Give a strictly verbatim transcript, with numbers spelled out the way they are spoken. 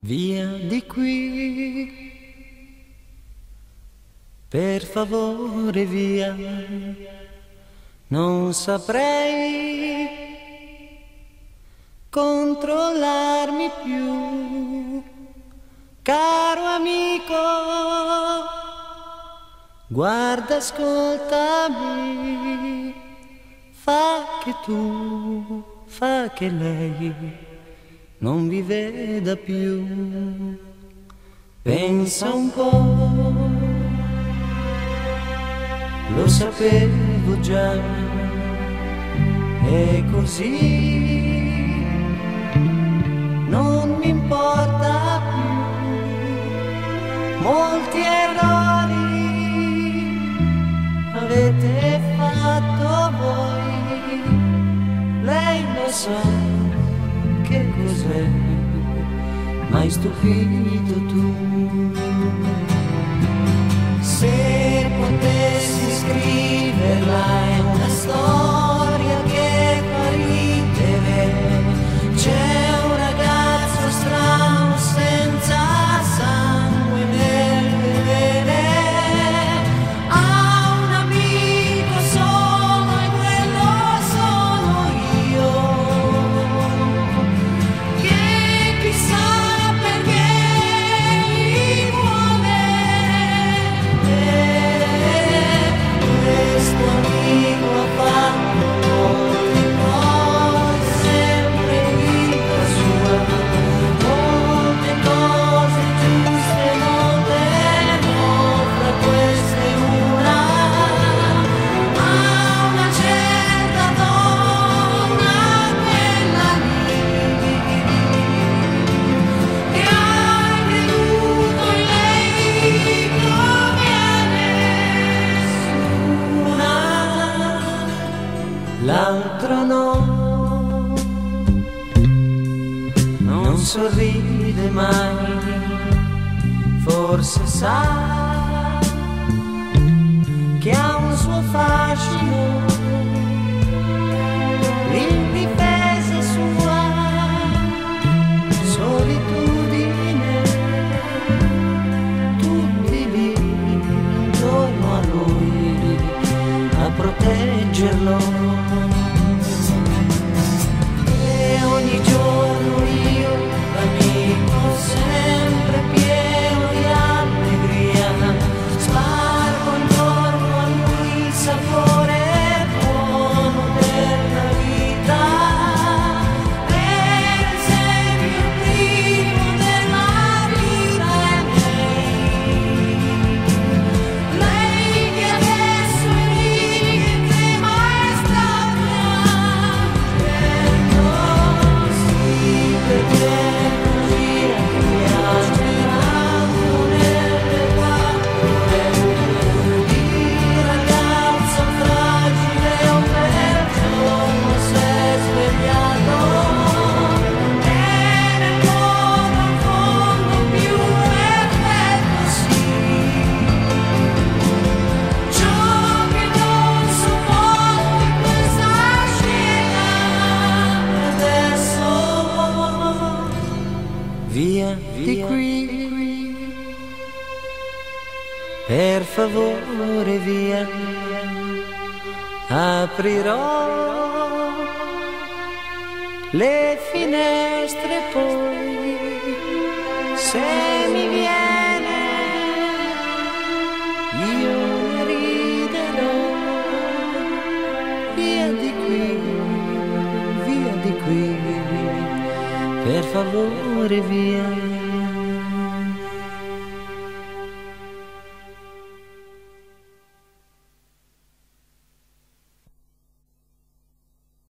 Via di qui, per favore via, non saprei controllarmi più, caro amico, guarda, ascoltami, fa che tu, fa che lei non vi veda più. Pensa un po', lo sapevo già, e così non mi importa più. Molti errori avete fatto voi, lei lo sa che cos'è, m'hai stupito tu. Se potessi scriverla in una storia che fa ridere, c'è un ragazzo strano senza sangue nel bere, ha un amico solo e quello sono io, che chissà perché mi vuole. Questo amico ha fatto molte cose sempre in vita sua, molte cose giuste, molte no, fra queste una. Ha una certa donna, quella lì, che ha creduto in lei come a nessuna. L'altro no, non sorride mai, forse sa che ha un suo fascino, l'indifesa sua solitudine, tutti lì intorno a lui a proteggerlo. E ogni giorno io, l'amico sempre pieno di allegria, spargo intorno a lui il sapore buono della vita. Per esempio il primo della vita è lei, lei che adesso è lì, che prima è stata, perché gira che piace nelle quattro ore, il ragazzo fragile un bel giorno si è svegliato, e nel mondo in fondo più perfetto sì, ciò che non sopporti questa scena. Adesso via di qui, per favore via, aprirò le finestre poi, se mi viene io ne riderò. Via di qui, via di qui, per favore via.